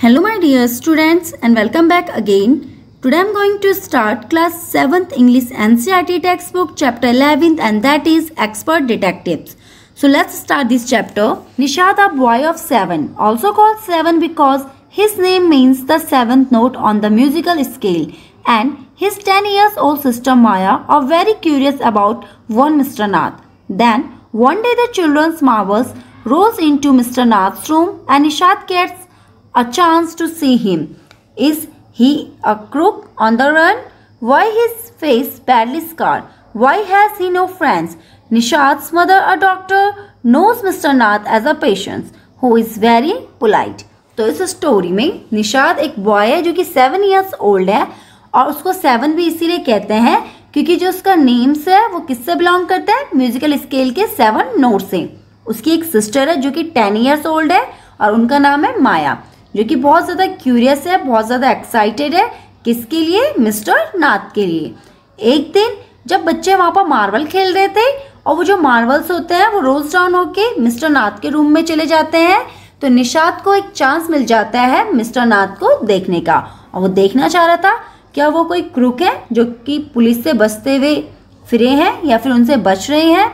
Hello my dear students and welcome back again. Today I am going to start class 7th English NCERT textbook chapter 11th and that is Expert Detectives. So let's start this chapter. Nishad, a boy of 7, also called 7 because his name means the 7th note on the musical scale, and his 10 years old sister Maya are very curious about one Mr. Nath. Then one day the children's marvels rolls into Mr. Nath's room and Nishad gets a chance to see him. Is he a crook on the run? Why his face badly scarred? Why has he no friends? Nishad's mother, a doctor, knows Mr. Nath as a patient who is very polite. तो इस story में निशाद एक boy है जो कि 7 years old है और उसको 7 भी इसीलिए कहते हैं क्योंकि जो उसका नेम्स है वो किससे बिलोंग करता है, म्यूजिकल स्केल के 7 नोट से। उसकी एक सिस्टर है जो कि 10 years old है और उनका नाम है माया, जो कि बहुत ज़्यादा क्यूरियस है, बहुत ज़्यादा एक्साइटेड है। किसके लिए? मिस्टर नाथ के लिए। एक दिन जब बच्चे वहाँ पर मार्बल खेल रहे थे और वो जो मार्बल्स होते हैं वो रोल्स डाउन होके मिस्टर नाथ के रूम में चले जाते हैं, तो निशाद को एक चांस मिल जाता है मिस्टर नाथ को देखने का। और वो देखना चाह रहा था क्या वो कोई क्रूक है जो कि पुलिस से बचते हुए फिरे हैं या फिर उनसे बच रहे हैं,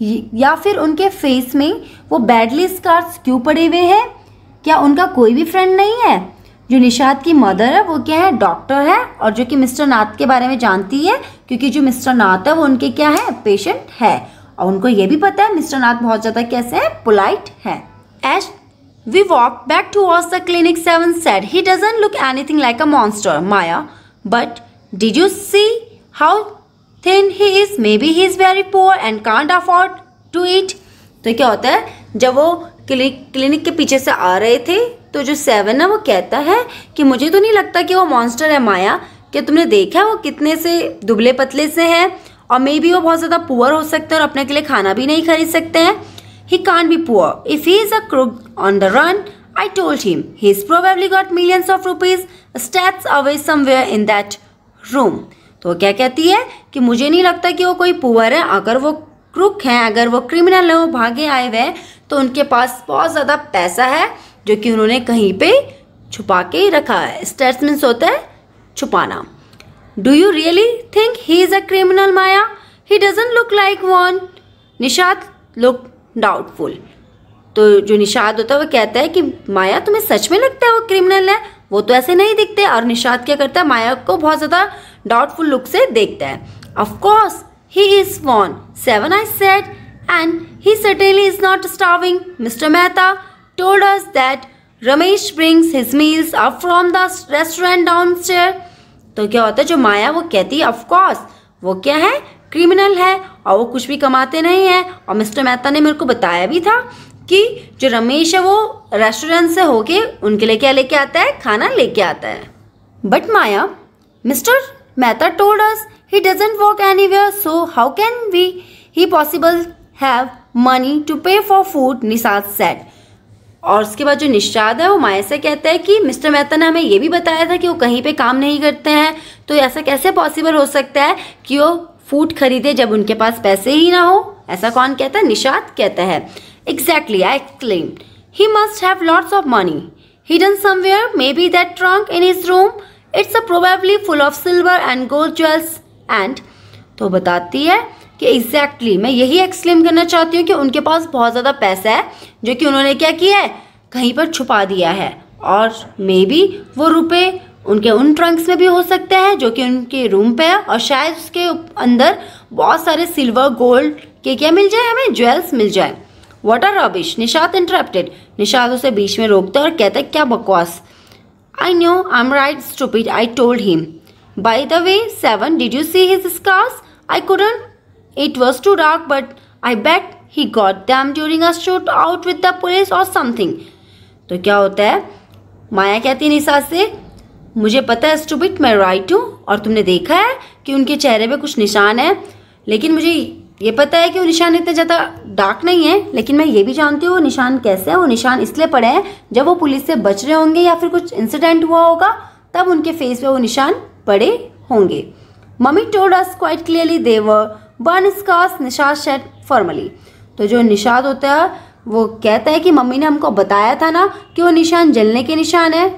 या फिर उनके फेस में वो बैडली स्कार्स क्यों पड़े हुए हैं। क्या उनका कोई भी फ्रेंड नहीं है? जो निशाद की मदर है वो क्या है, डॉक्टर है और जो कि मिस्टर नाथ के बारे में जानती है क्योंकि जो मिस्टर नाथ है वो उनके क्या है, पेशेंट है। और उनको ये भी पता है मिस्टर नाथ बहुत ज़्यादा कैसे है, पोलाइट है। As we walk back towards the clinic 7 said, he doesn't look anything like a monster, Maya. But did you see how thin he is? Maybe he is very poor and can't afford to eat. तो क्या होता है, जब वो clinic के पीछे से आ रहे थे तो जो 7 है वो कहता है कि मुझे तो नहीं लगता कि वो मॉन्स्टर है माया, क्या तुमने देखा वो कितने से दुबले पतले से हैं और मे बी वो बहुत ज़्यादा पुअर हो सकते हैं और अपने के लिए खाना भी नहीं खरीद सकते हैं। He can't be poor. If he is a crook on the run, I told him, he's probably got millions of rupees stashed away somewhere in that room. तो वो क्या कहती है कि मुझे नहीं लगता कि वो कोई पुअर है, अगर वो क्रूक हैं, अगर वो क्रिमिनल है, वो भागे आए हुए हैं तो उनके पास बहुत ज़्यादा पैसा है जो कि उन्होंने कहीं पे छुपा के ही रखा है। स्टेट्स मीन्स होता है छुपाना। Do you really think he is a criminal Maya? He doesn't look like one. Nishad look doubtful. तो जो निशाद होता है वो कहता है कि माया तुम्हें सच में लगता है वो क्रिमिनल है? वो तो ऐसे नहीं दिखते। और निशाद क्या करता है, माया को बहुत ज़्यादा डाउटफुल लुक से देखता है। Of course he is one, 7 I said, and he certainly is not starving. Mr. Mehta told us that Ramesh brings his meals up from the restaurant downstairs. तो क्या होता है, जो माया वो कहती है ऑफ कोर्स वो क्या है, क्रिमिनल है और वो कुछ भी कमाते नहीं है। और मिस्टर मेहता ने मेरे को बताया भी था कि जो रमेश है वो रेस्टोरेंट से होके उनके लिए क्या लेके आता है, खाना लेके आता है। But Maya, mister Mehta told us he doesn't work anywhere, so how can he possible have money to pay for food, Nishad said. और उसके बाद जो निशाद है वो माया से कहता है कि मिस्टर मेहता ने हमें ये भी बताया था कि वो कहीं पे काम नहीं करते हैं, तो ऐसा कैसे पॉसिबल हो सकता है कि वो फूड खरीदे जब उनके पास पैसे ही ना हो। ऐसा कौन कहता है? निशाद कहता है। Exactly, I exclaimed. He must have lots of money hidden somewhere, maybe that trunk in his room. It's probably full of silver and gold jewels. And तो बताती है कि एग्जैक्टली मैं यही एक्सक्लेम करना चाहती हूँ कि उनके पास बहुत ज़्यादा पैसा है जो कि उन्होंने क्या किया है, कहीं पर छुपा दिया है। और मे बी वो रुपए उनके उन ट्रंक्स में भी हो सकते हैं जो कि उनके रूम पे है, और शायद उसके अंदर बहुत सारे सिल्वर गोल्ड के क्या मिल जाए, हमें ज्वेल्स मिल जाए। What are rubbish, Nishad interrupted. Nishad उसे बीच में रोकता है और कहता है क्या बकवास। I know I am right stupid, I told him. By the way, 7, did you see his scars? I couldn't. It was too dark, but I bet he got them during a shootout with the police or something. तो क्या होता है, माया कहती है निशा से, मुझे पता है स्टूपिड, मैं राइट हूँ और तुमने देखा है कि उनके चेहरे पे कुछ निशान है, लेकिन मुझे ये पता है कि वो निशान इतने ज़्यादा डार्क नहीं है, लेकिन मैं ये भी जानती हूँ वो निशान कैसे है। वो निशान इसलिए पड़े हैं जब वो पुलिस से बच रहे होंगे या फिर कुछ इंसिडेंट हुआ होगा तब उनके फेस पे वो निशान पड़े होंगे। Mummy told us quite clearly they were burn scars, Nishad said formally. तो जो निशाद होता है वो कहता है कि मम्मी ने हमको बताया था ना कि वो निशान जलने के निशान है।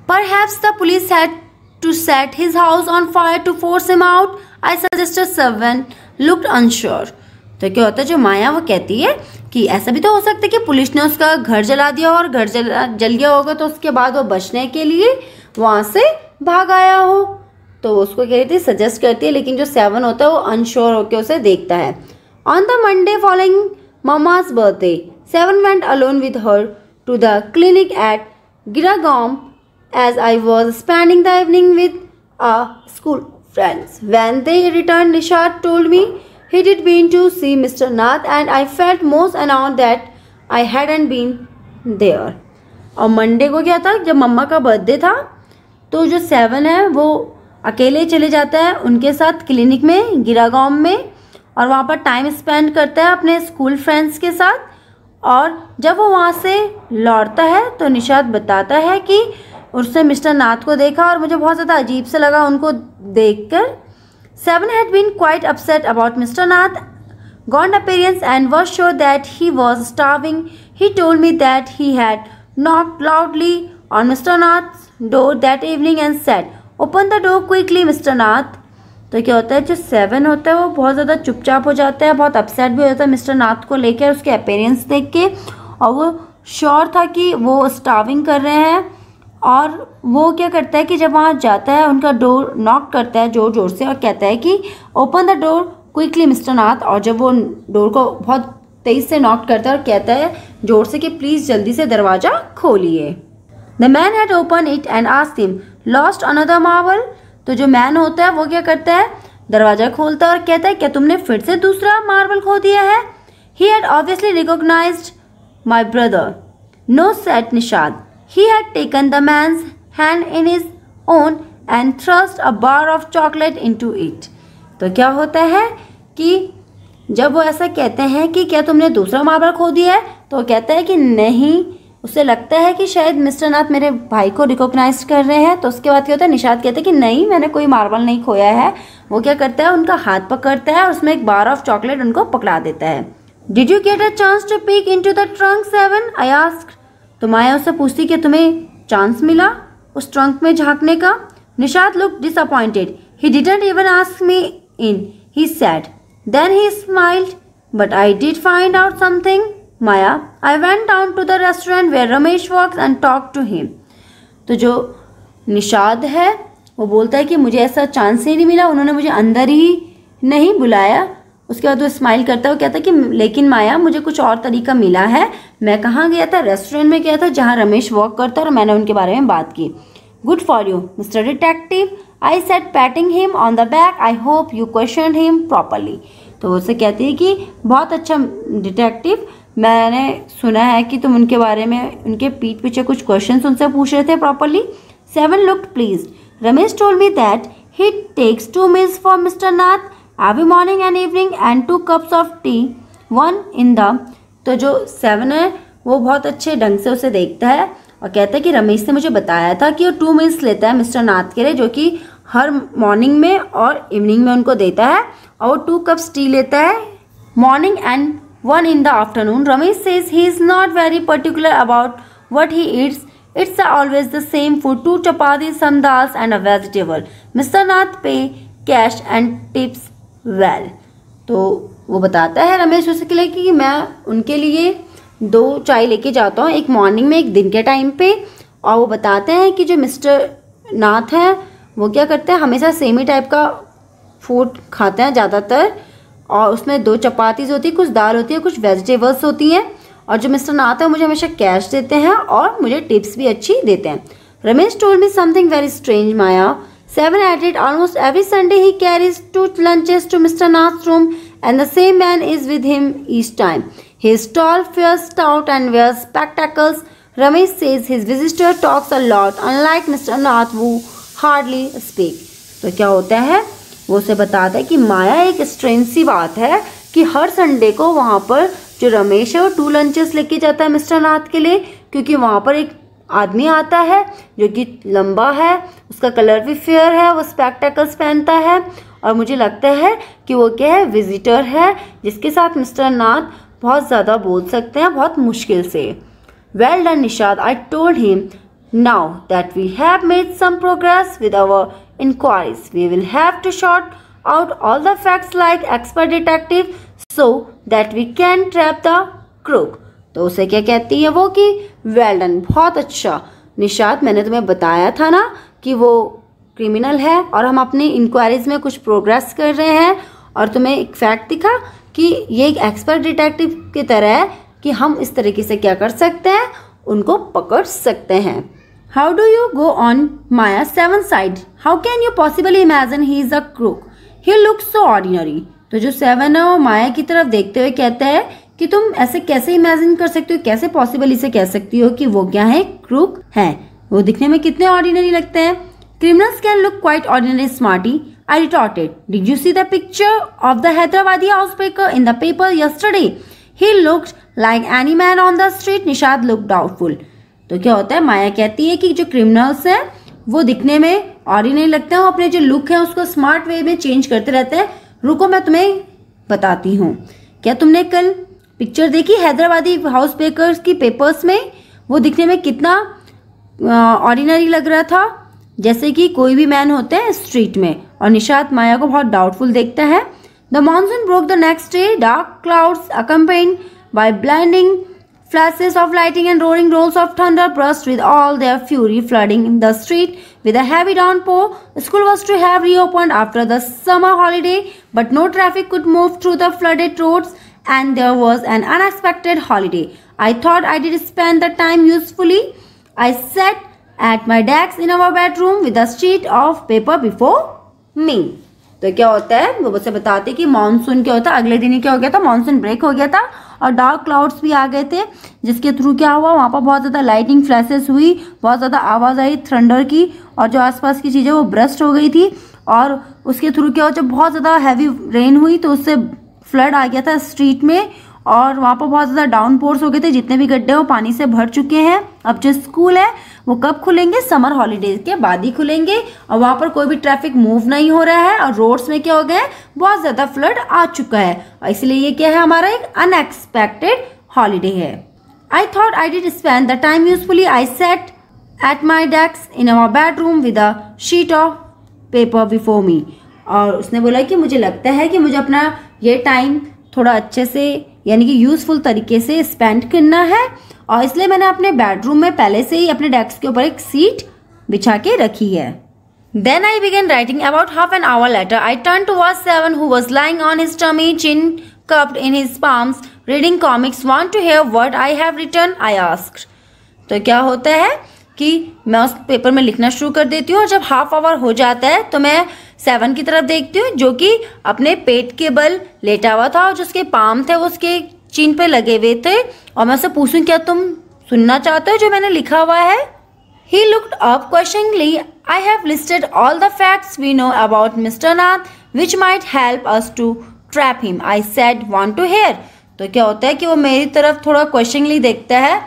Perhaps the police had to set his house on fire to force him out. I suggested. Seven looked unsure. तो क्या होता है, जो माया वो कहती है कि ऐसा भी तो हो सकता है कि पुलिस ने उसका घर जला दिया और घर जल गया होगा तो उसके बाद वो बचने के लिए वहां से भाग आया हो। तो उसको कह रही थी, सजेस्ट करती है, लेकिन जो सेवन होता है वो अनश्योर होकर उसे देखता है। On the Monday following mama's birthday, Seven went alone with her to the clinic at Giragaon as I was spending the evening with a school friends. When they returned, Nishad told me he had been to see Mr. Nath and I felt most annoyed that I hadn't been there. और Monday को क्या था, जब मम्मा का birthday था तो जो seven है वो अकेले चले जाता है उनके साथ क्लिनिक में गिरागांव में और वहाँ पर टाइम स्पेंड करता है अपने स्कूल फ्रेंड्स के साथ। और जब वो वहाँ से लौटता है तो निशाद बताता है कि उसने मिस्टर नाथ को देखा और मुझे बहुत ज़्यादा अजीब सा लगा उनको देखकर। Seven had been quite upset about mister Nath gaunt appearance and was sure that he was starving. He told me that he had knocked loudly on Mr. Nath's door that evening and said, "Open the door quickly, Mr. Nath." तो क्या होता है, जो seven होता है वो बहुत ज़्यादा चुपचाप हो जाता है, बहुत अपसेट भी होता है मिस्टर नाथ को लेकर उसके अपीयरेंस देख के, और वो श्योर था कि वो स्टार्विंग कर रहे हैं। और वो क्या करता है कि जब वहाँ जाता है उनका डोर नॉक करता है जोर जोर से और कहता है कि open the door quickly mister Nath. और जब वो डोर को बहुत तेज से नॉक करता है और कहता है जोर से कि प्लीज़ जल्दी से दरवाज़ा खोलिए। The man had open it and asked him, lost another marble. तो जो मैन होता है वो क्या करता है, दरवाज़ा खोलता है और कहता है क्या तुमने फिर से दूसरा मार्बल खो दिया है। He had obviously recognised my brother. No said Nishad. He had taken the man's hand in his own and thrust a bar of chocolate into it. तो क्या होता है कि जब वो ऐसा कहते हैं कि क्या तुमने दूसरा मार्बल खो दिया है, तो वो कहता है कि नहीं। उसे लगता है कि शायद मिस्टर नाथ मेरे भाई को रिकॉग्नाइज कर रहे हैं। तो उसके बाद क्या होता है, निशाद कहते हैं कि नहीं, मैंने कोई मार्बल नहीं खोया है। वो क्या करता है, उनका हाथ पकड़ता है और उसमें एक बार ऑफ चॉकलेट उनको पकड़ा देता है। Did you get a chance to peek into the trunk Seven, I asked. तो माया उससे पूछती कि तुम्हें चांस मिला उस ट्रंक में झांकने का। Nishad look disappointed. He didn't even ask me in, he said. Then he smiled, but I did find out something Maya. I went down to the restaurant where Ramesh walks and talk to him. तो जो निशाद है वो बोलता है कि मुझे ऐसा chance ही नहीं मिला, उन्होंने मुझे अंदर ही नहीं बुलाया। उसके बाद वो स्माइल करता है, वो कहता है कि लेकिन माया मुझे कुछ और तरीका मिला है। मैं कहाँ गया था, रेस्टोरेंट में गया था जहाँ रमेश वर्क करता है और मैंने उनके बारे में बात की। Good for you mister detective, I said patting him on the back, I hope you question him properly. तो उससे कहती है कि बहुत अच्छा डिटेक्टिव, मैंने सुना है कि तुम उनके बारे में उनके पीठ पीछे कुछ क्वेश्चन उनसे पूछ रहे थे properly. Seven looked pleased. Ramesh told me that he takes 2 meals for mister Nath every morning and evening and 2 cups of tea, one in the। तो जो सेवन है वो बहुत अच्छे ढंग से उसे देखता है और कहता है कि रमेश ने मुझे बताया था कि वो 2 meals लेता है मिस्टर नाथ के लिए, जो कि हर मॉर्निंग में और इवनिंग में उनको देता है, और वो 2 cups टी लेता है morning and 1 in the afternoon। रमेश says he is not very particular about what he eats. It's always the same food, 2 chapatis, some dals and a vegetable. Mr. Nath pay cash and tips well. तो वो बताता है रमेश उसे के लिए कि मैं उनके लिए 2 चाय लेके जाता हूँ, एक मॉर्निंग में एक दिन के टाइम पे। और वो बताते हैं कि जो मिस्टर नाथ हैं वो क्या करते हैं, हमेशा सेम ही टाइप का फूड खाते हैं ज़्यादातर, और उसमें 2 चपातीज होती है, कुछ दाल होती है, कुछ वेजिटेबल्स होती हैं। और जो मिस्टर नाथ है मुझे हमेशा कैश देते हैं और मुझे टिप्स भी अच्छी देते हैं। Ramesh told me something very strange Maya. Seven added, almost every Sunday he carries 2 lunches to Mr. Nath's room and the same man is with him each time. He is tall, fair, stout and wears spectacles. Ramesh says his visitor talks a lot, unlike Mr. Nath who hardly speak. तो क्या होता है, वो उसे बताता है कि माया एक स्ट्रेंज सी बात है कि हर संडे को वहाँ पर जो रमेश है वो 2 lunches लेके जाता है मिस्टर नाथ के लिए, क्योंकि वहाँ पर एक आदमी आता है जो कि लंबा है, उसका कलर भी फेयर है, वो स्पेक्टेकल्स पहनता है और मुझे लगता है कि वो क्या है, विजिटर है जिसके साथ मिस्टर नाथ बहुत ज़्यादा बोल सकते हैं बहुत मुश्किल से। Well done Nishad, I told him Now that we have made some progress with our inquiries, we will have to sort out all the facts like expert detective so that we can trap the crook. तो उसे क्या कहती है वो कि well done, बहुत अच्छा निशात, मैंने तुम्हें बताया था ना कि वो क्रिमिनल है और हम अपनी इंक्वायरीज में कुछ प्रोग्रेस कर रहे हैं और तुम्हें एक फैक्ट दिखा कि ये एक एक्सपर्ट डिटेक्टिव की तरह है कि हम इस तरीके से क्या कर सकते हैं, उनको पकड़ सकते हैं. How do you go on Maya Seven sighed, how can you possibly imagine he is a crook, he looks so ordinary. तो जो सेवन है वो माया की तरफ देखते हुए कहता है कि तुम ऐसे कैसे इमेजिन कर सकते हो, कैसे पॉसिबली से कह सकती हो कि वो क्या है, क्रूक है, वो दिखने में कितने ऑर्डिनरी लगते हैं. Criminals can look quite ordinary, smarty, I retorted. Did you see the picture of the Hyderabadi housebreaker in the paper yesterday? He looked like any man on the street. Nishad looked doubtful. तो क्या होता है, माया कहती है कि जो criminals हैं वो दिखने में ऑर्डिनरी लगते हैं, वो अपने जो लुक है उसको स्मार्ट वे में चेंज करते रहते हैं. रुको मैं तुम्हें बताती हूँ. क्या तुमने कल पिक्चर देखी हैदराबादी हाउस ब्रेकर्स की पेपर्स में? वो दिखने में कितना ऑर्डिनरी लग रहा था, जैसे कि कोई भी मैन होते हैं स्ट्रीट में. और निशात माया को बहुत डाउटफुल देखता है. The monsoon broke the next day, dark clouds accompanied by blinding flashes of lightning and roaring rolls of thunder burst with all their fury, flooding the street with a heavy downpour. School was to have reopened after the summer holiday, but no traffic could move through the flooded roads, and there was an unexpected holiday. I thought I did spend the time usefully. I sat at my desk in our bedroom with a sheet of paper before me. तो क्या होता है, वो मुझसे बताते कि monsoon क्या होता है, अगले दिन ही क्या हो गया था, मानसून ब्रेक हो गया था और डार्क क्लाउड्स भी आ गए थे, जिसके थ्रू क्या हुआ, वहाँ पर बहुत ज़्यादा लाइटिंग फ्लैशेस हुई, बहुत ज़्यादा आवाज़ आई थंडर की, और जो आसपास की चीज़ें वो ब्रस्ट हो गई थी. और उसके थ्रू क्या हुआ, जब बहुत ज़्यादा हैवी रेन हुई तो उससे फ्लड आ गया था स्ट्रीट में, और वहाँ पर बहुत ज़्यादा डाउन पोर्स हो गए थे, जितने भी गड्ढे वो पानी से भर चुके हैं. अब जो स्कूल है वो कब खुलेंगे, समर हॉलीडेज के बाद ही खुलेंगे, और वहाँ पर कोई भी ट्रैफिक मूव नहीं हो रहा है, और रोड्स में क्या हो गया है, बहुत ज़्यादा फ्लड आ चुका है, और इसलिए ये क्या है, हमारा एक अनएक्सपेक्टेड हॉलीडे है. I thought I did spend the time usefully. I sat at my desk in our bedroom with a sheet of paper before me. और उसने बोला कि मुझे लगता है कि मुझे अपना ये टाइम थोड़ा अच्छे से यानी कि यूजफुल तरीके से स्पेंड करना है, और इसलिए मैंने अपने बेडरूम में पहले से ही अपने डेस्क के ऊपर एक सीट बिछा के रखी है. Then I began writing. About half an hour later, I turned towards Seven, who was lying on his tummy, chin cupped in his palms, reading comics. Want to hear what I have written? I asked. तो क्या होता है कि मैं उस paper में लिखना शुरू कर देती हूँ, और जब हाफ आवर हो जाता है तो मैं सेवन की तरफ देखती हूँ, जो कि अपने पेट के बल लेटा हुआ था, और जो उसके पाम थे वो उसके चिन पे लगे हुए थे, और मैं उससे पूछूं क्या तुम सुनना चाहते हो जो मैंने लिखा हुआ है. He looked up questioningly. I have listed all the facts we know about Mr. Nath, which might help us to trap him. I said, want to hear. तो क्या होता है कि वो मेरी तरफ थोड़ा क्वेश्चनिंगली देखता है,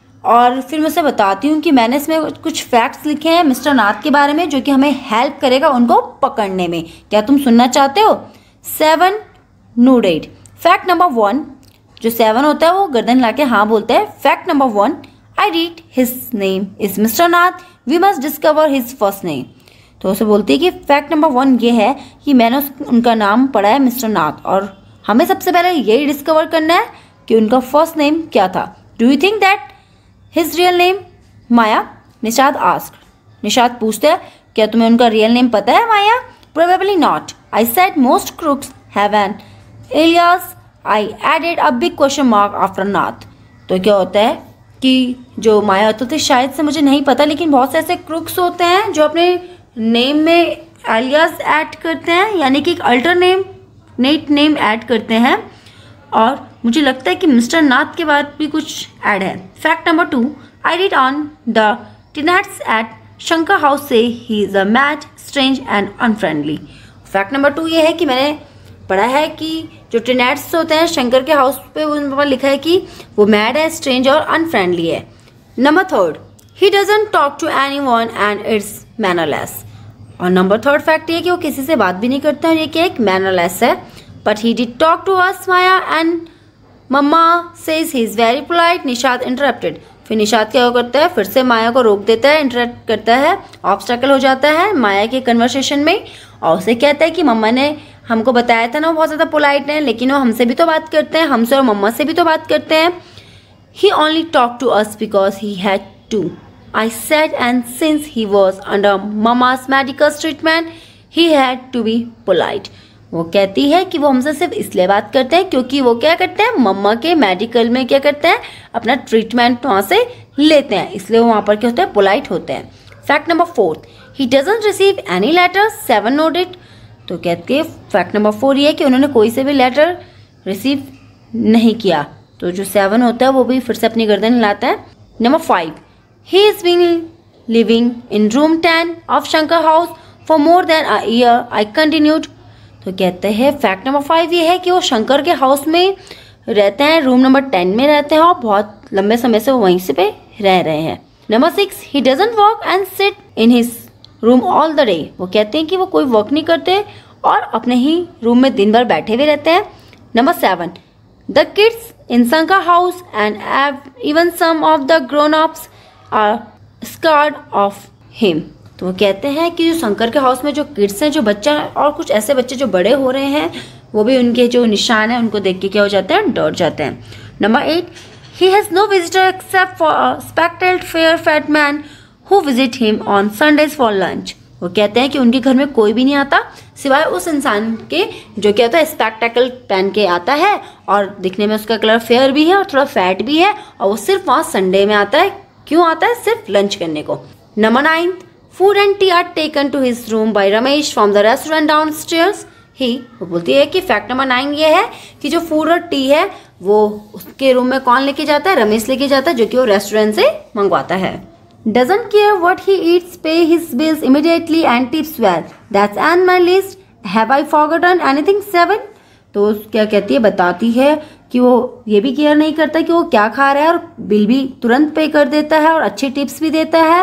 और फिर मैं उसे बताती हूँ कि मैंने इसमें कुछ फैक्ट्स लिखे हैं मिस्टर नाथ के बारे में, जो कि हमें हेल्प करेगा उनको पकड़ने में. क्या तुम सुनना चाहते हो? Seven nodded. Fact number 1. जो सेवन होता है वो गर्दन लाके हाँ बोलता है. Fact number 1. I read his name is mister Nath, we must discover his first name. तो उसे बोलती है कि फैक्ट नंबर 1 ये है कि मैंने उनका नाम पढ़ा है मिस्टर नाथ, और हमें सबसे पहले यही डिस्कवर करना है कि उनका फर्स्ट नेम क्या था. Do you think that his real name Maya? Nishad asked. Nishad पूछता है क्या तुम्हें उनका रियल नेम पता है Maya? Probably not. I said most crooks have an alias. I added a big question mark after Nath. तो क्या होता है कि जो माया होते थे, शायद से मुझे नहीं पता, लेकिन बहुत से ऐसे क्रूक्स होते हैं जो अपने नेम में एलियास ऐड करते हैं, यानी कि एक अल्टरनेट नेम ऐड करते हैं, और मुझे लगता है कि मिस्टर नाथ के बाद भी कुछ ऐड है. Fact number 2. I read on the tenants at Shankar house से he is a mad, strange and unfriendly. Fact number 2 ये है कि मैंने पढ़ा है कि जो टेनेंट्स होते हैं शंकर के हाउस पे, उन पर लिखा है कि वो मैड है, स्ट्रेंज और अनफ्रेंडली है. Number 3. He doesn't talk to anyone and it's mannerless. और नंबर 3 फैक्ट ये कि वो किसी से बात भी नहीं करते, और ये कि एक मैनरलेस है. But he did talk to us Maya and mamma says he is very polite. Nishad interrupted. फिर निशात क्या करता है, फिर से माया को रोक देता है, इंटरप्ट करता है, ऑब्स्टेकल हो जाता है माया के कन्वर्सेशन में और उसे कहता है कि मम्मा ने हमको बताया था ना वो बहुत ज़्यादा पोलाइट है, लेकिन वो हमसे भी तो बात करते हैं, हमसे और मम्मा से भी तो बात करते हैं. He only talked to us because he had to, I said, and since he was under mama's medical treatment, he had to be polite. वो कहती है कि वो हमसे सिर्फ इसलिए बात करते हैं क्योंकि वो क्या करते हैं, मम्मा के मेडिकल में क्या करते हैं, अपना ट्रीटमेंट वहाँ से लेते हैं, इसलिए वो वहाँ पर क्या होते हैं, पोलाइट होते हैं. Fact number 4, he doesn't receive any letters, 7 noted. तो कहते हैं फैक्ट नंबर 4 ये है कि उन्होंने कोई से भी लेटर रिसीव नहीं किया. तो जो 7 होता है वो भी फिर से अपनी गर्दन हिलाता है. Number 5, he has been living in room 10 of Shankar house for more than a year. I continued. तो कहते हैं फैक्ट नंबर 5 ये है कि वो शंकर के हाउस में रहते हैं, रूम नंबर 10 में रहते हैं और बहुत लंबे समय से वो वहीं से पे रह रहे हैं. Number 6, he doesn't work and sit in his room all the day. वो कहते हैं कि वो कोई वर्क नहीं करते और अपने ही रूम में दिन भर बैठे हुए रहते हैं. Number 7, the kids in Shankar house and even some of the grown-ups are scared of him. तो वो कहते हैं कि जो शंकर के हाउस में जो किड्स हैं, जो बच्चा और कुछ ऐसे बच्चे जो बड़े हो रहे हैं, वो भी उनके जो निशान हैं उनको देख के क्या हो जाते हैं, डर जाते हैं. Number 8, he has no visitor except for a spectacled fair fat man who visit him on Sundays for lunch. वो कहते हैं कि उनके घर में कोई भी नहीं आता सिवाय उस इंसान के जो क्या होता है, स्पेक्टेकल पहन के आता है और दिखने में उसका कलर फेयर भी है और थोड़ा फैट भी है और वो सिर्फ वहाँ संडे में आता है. क्यों आता है, सिर्फ लंच करने को. Number 9, food and tea are taken to his room by Ramesh from the restaurant downstairs. वो बोलती है कि फैक्ट नंबर 9 ये है कि जो फूड और टी है वो उसके रूम में कौन लेके जाता है, रमेश लेके जाता है, जो कि वो रेस्टोरेंट से मंगवाता है. Doesn't care what he eats, pay his bills immediately and tips well. That's on my list. Have I forgotten anything? 7. तो क्या कहती है, बताती है कि वो ये भी केयर नहीं करता कि वो क्या खा रहा है और बिल भी तुरंत पे कर देता है और अच्छी टिप्स भी देता है.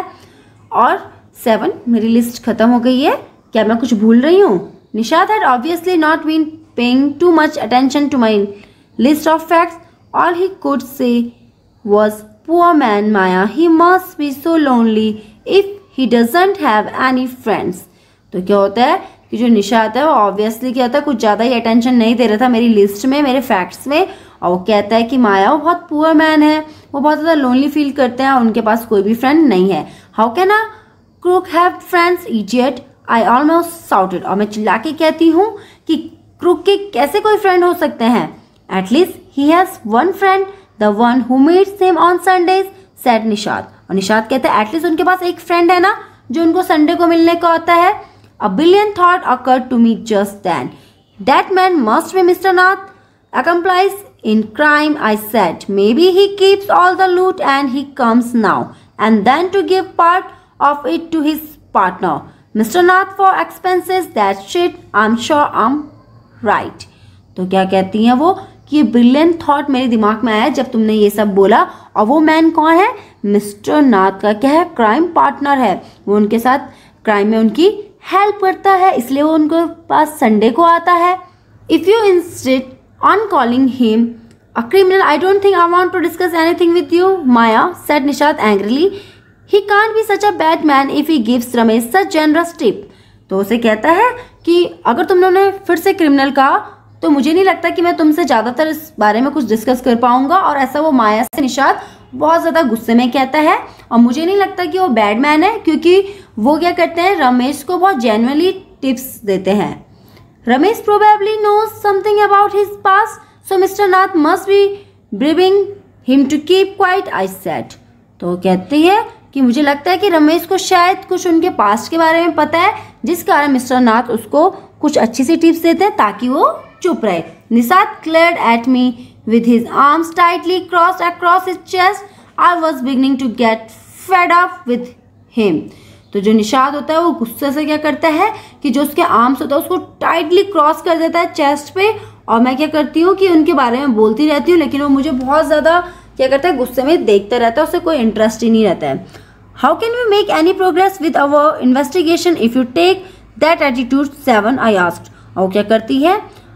और 7, मेरी लिस्ट खत्म हो गई है, क्या मैं कुछ भूल रही हूँ? Nishat had obviously not been paying too much attention to my list of facts. All he could say was, poor man Maya, he must be so lonely if he doesn't have any friends. तो क्या होता है कि जो निशात है वो obviously क्या होता है, कुछ ज़्यादा ही अटेंशन नहीं दे रहा था मेरी लिस्ट में, मेरे फैक्ट्स में, और वो कहता है कि माया वो बहुत पुअर मैन है, वो बहुत ज़्यादा लोनली फील करते हैं और उनके पास कोई भी फ्रेंड नहीं है. How can a crook have friends, idiot, I almost shouted. और मैं चिल्ला के कहती हूँ कि क्रूक के कैसे कोई फ्रेंड हो सकते हैं. At least he has one friend, The one who meets him on Sundays, said Nishat. और निशात कहते हैं एटलीस्ट उनके पास एक फ्रेंड है ना जो उनको संडे को मिलने को आता है. A brilliant thought occurred to me just then. That man must be Mr. Nath, accomplice in crime, I said. Maybe he keeps all the loot and he comes now and then to give part of it to his partner, Mr. Nath, for expenses. That shit, I'm sure I'm right. तो क्या कहती हैं वो कि ये brilliant thought मेरे दिमाग में आया जब तुमने ये सब बोला. और वो मैन कौन है, मिस्टर नाथ का क्या है, क्राइम पार्टनर है. वो उनके साथ क्राइम में उनकी हेल्प करता है, इसलिए वो उनके पास संडे को आता है. If you insist on calling him a criminal, I don't think I want to discuss anything with you, Maya, said Nishat angrily. He can't be such a bad man if he gives Ramesh such generous tip. तो उसे कहता है कि अगर तुम लोगों ने फिर से क्रिमिनल कहा तो मुझे नहीं लगता कि मैं तुमसे ज़्यादातर इस बारे में कुछ डिस्कस कर पाऊंगा. और ऐसा वो माया से निशात बहुत ज़्यादा गुस्से में कहता है. और मुझे नहीं लगता कि वो बैड मैन है क्योंकि वो क्या करते हैं, रमेश को बहुत जेन्युइनली टिप्स देते हैं. Ramesh probably knows something about his past, so mister Nath must be bribing him to keep quiet, I said. तो कहती है कि मुझे लगता है कि रमेश को शायद कुछ उनके पास्ट के बारे में पता है, जिस कारण मिस्टर नाथ उसको कुछ अच्छी सी टिप्स देते हैं ताकि वो चुप रहे. Nishat glared at me with his arms tightly crossed across his chest. I was beginning to get fed up with him. तो जो निशात होता है वो गुस्से से क्या करता है कि जो उसके आर्म्स होता है उसको टाइटली क्रॉस कर देता है चेस्ट पे. और मैं क्या करती हूँ कि उनके बारे में बोलती रहती हूँ, लेकिन वो मुझे बहुत ज़्यादा क्या करता है, गुस्से में देखता रहता है, उसे कोई इंटरेस्ट ही नहीं रहता है. How can we make any progress with our investigation if you take that attitude 7, I asked. और क्या करती है,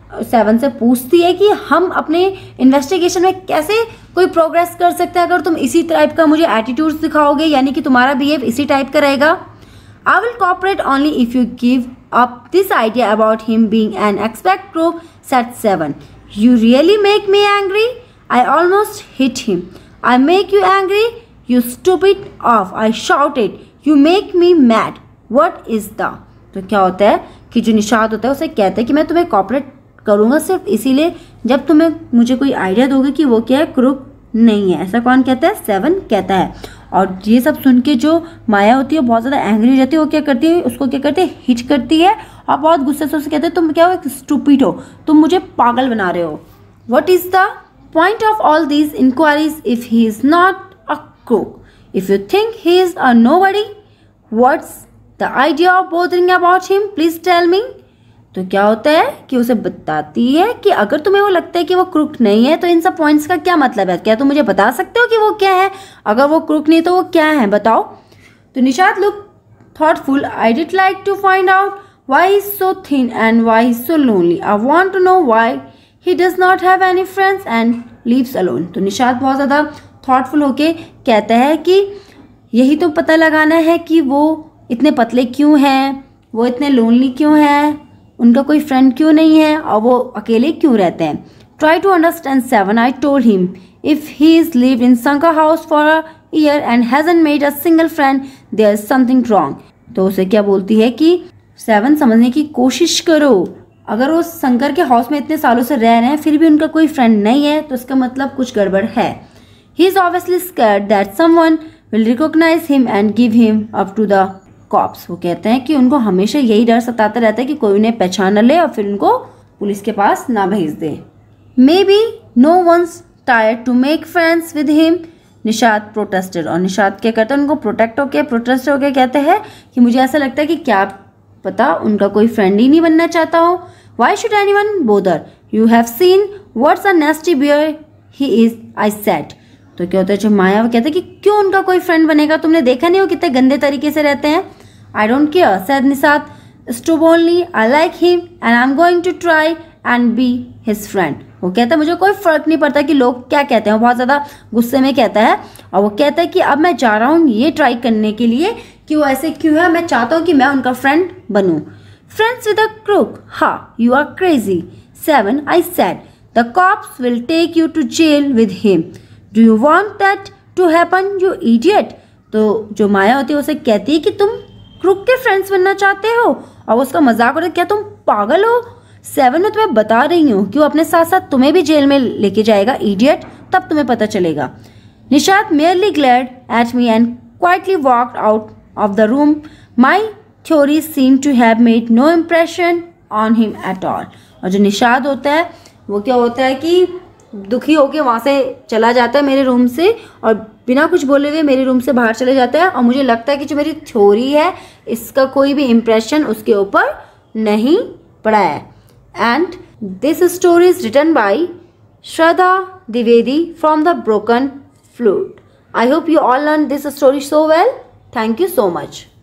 सेवन से पूछती है कि हम अपने इन्वेस्टिगेशन में कैसे कोई प्रोग्रेस कर सकते हैं अगर तुम इसी टाइप का मुझे एटीट्यूड दिखाओगे, यानी कि तुम्हारा बिहेव इसी टाइप का रहेगा। I will cooperate only if you give up this idea about him being an expert crook, said seven. You really make me angry, I almost hit him. I make you angry, you stupid oaf, I shouted, you make me mad, what is the. तो क्या होता है कि जो निशात होता है उसे कहते हैं कि मैं तुम्हें कॉपरेट करूंगा सिर्फ इसीलिए जब तुम्हें मुझे कोई आइडिया दोगे कि वो क्या है, क्रूक नहीं है। ऐसा कौन कहता है? सेवन कहता है। और ये सब सुन के जो माया होती है बहुत ज़्यादा एंग्री हो जाती है। वो क्या करती है, उसको क्या करती है, हिट करती है और बहुत गुस्से से उसे कहते हैं तुम क्या हो, एक स्टूपिड हो, तुम मुझे पागल बना रहे हो। What is the point of all these inquiries if he is not a crook? If you think he is a nobody, what's the idea of bothering about him, please tell me. तो क्या होता है कि उसे बताती है कि अगर तुम्हें वो लगता है कि वो क्रूक नहीं है तो इन सब पॉइंट्स का क्या मतलब है, क्या तुम मुझे बता सकते हो कि वो क्या है? अगर वो क्रूक नहीं तो वो क्या है, बताओ। तो Nishat look thoughtful. I did like to find out why he is so thin and why he is so lonely. I want to know why he does not have any friends and lives alone. तो निशात बहुत ज़्यादा thoughtful होके कहता है कि यही तो पता लगाना है कि वो इतने पतले क्यों हैं, वो इतने लोनली क्यों हैं, उनका कोई फ्रेंड क्यों नहीं है और वो अकेले क्यों रहते हैं। Try to understand seven, I told him if he is lived in संका house for a year and hasn't made a single friend, there is something wrong. तो उसे क्या बोलती है कि सेवन समझने की कोशिश करो, अगर वो शंकर के हाउस में इतने सालों से रह रहे हैं फिर भी उनका कोई फ्रेंड नहीं है तो इसका मतलब कुछ गड़बड़ है। He is obviously scared that someone will recognise him and give him up to the cops. वो कहते हैं कि उनको हमेशा यही डर सताता रहता है कि कोई उन्हें पहचान न ले और फिर उनको पुलिस के पास ना भेज दे। Maybe no one's tried to make friends with him, Nishat protested. और निशात क्या करता है, उनको प्रोटेस्ट होके कहते हैं कि मुझे ऐसा लगता है कि क्या पता उनका कोई फ्रेंड ही नहीं बनना चाहता हो। Why should anyone bother, you have seen what's a nasty bear he is, I said. तो क्या होता है, जो माया वो कहते हैं कि क्यों उनका कोई फ्रेंड बनेगा, तुमने देखा नहीं वो कितने गंदे तरीके से रहते हैं। I don't care, said Nishat stubbornly, I like him and I am going to try and be his friend. वो कहता है मुझे कोई फर्क नहीं पड़ता कि लोग क्या कहते हैं। वो बहुत ज़्यादा गुस्से में कहता है और वो कहता है कि अब मैं जा रहा हूँ ये ट्राई करने के लिए कि वो ऐसे क्यों है, मैं चाहता हूँ कि मैं उनका फ्रेंड बनूँ। Friends with a crook, ha you are crazy. Seven, I said the cops will take you to jail with him, do you want that to happen you idiot. तो जो माया होती है उसे कहती है कि तुम क्रूक के फ्रेंड्स बनना चाहते हो और उसका मजाक हो रहा है, क्या तुम पागल हो। सेवन, मैं तुम्हें बता रही हूँ कि वो अपने साथ साथ तुम्हें भी जेल में लेके जाएगा इडियट, तब तुम्हें पता चलेगा। Nishat merely glared at me and quietly walked out of the room. My theories seemed to have made no impression on him at all. और जो निशात होता है वो क्या होता है कि दुखी होके वहाँ से चला जाता है मेरे रूम से और बिना कुछ बोले हुए मेरे रूम से बाहर चले जाता है। और मुझे लगता है कि जो मेरी थ्योरी है इसका कोई भी इम्प्रेशन उसके ऊपर नहीं पड़ा है। And this story is written by Shraddha Dwivedi from the broken flute. I hope you all learned this story so well. Thank you so much.